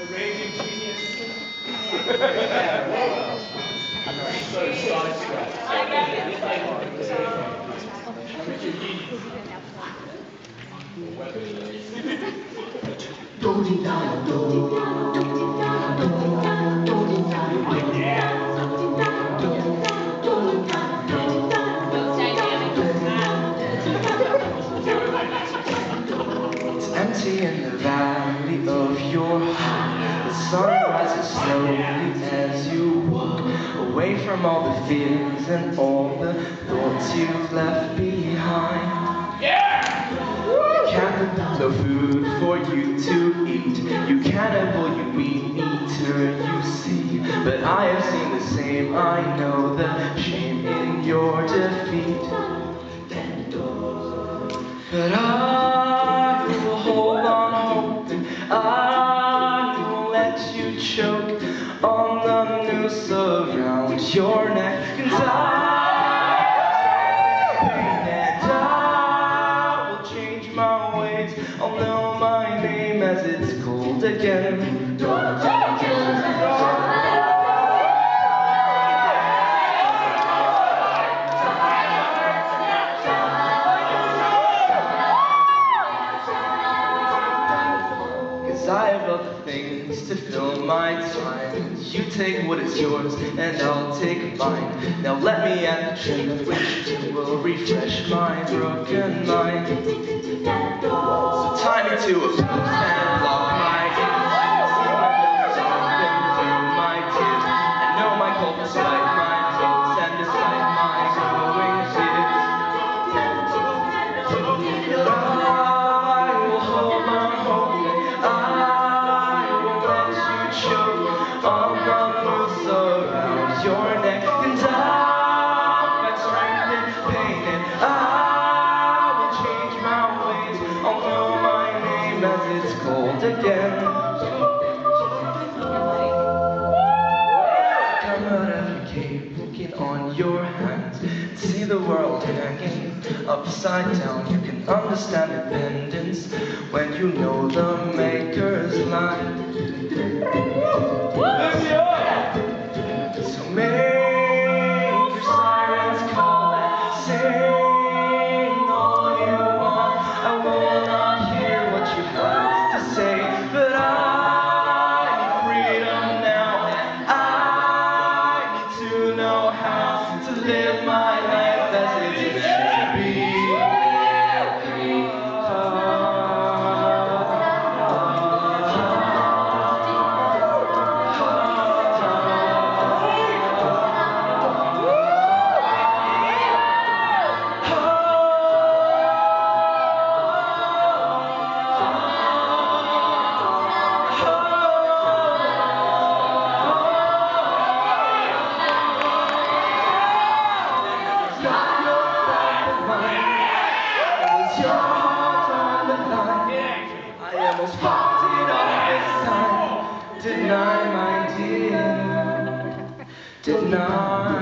raging genius. So It's empty in the valley of your heart. The sun rises slowly as you walk away from all the fears and all the thoughts you've left behind. No food for you to eat. You cannibal, you meat eater, you see. But I have seen the same. I know the shame in your defeat. But I will hold on hoping. I will let you choke on the noose around your neck. And I'll know my name as it's called again. Cause I have other things to fill my time. You take what is yours and I'll take mine. Now let me add the truth which will refresh my broken mind. So tie me to a post and lock my ears. See my nose open through my tears. I know my cold despite my hopes and despite my growing fears. But I will hold on hoping. I will let you choke on the noose around your neck. And I'll find strength in pain, and I will change my ways. I'll know my name as it's called again. Come out of your cave, looking on your hands. See the world hanging upside down. You can understand dependence when you know the maker's line. So make your sirens call and sing all you want. I will not hear what you have to say, but I need freedom now, and I need to know how to live my life as it should be. I almost fucked it up this time. Deny, my dear. Deny.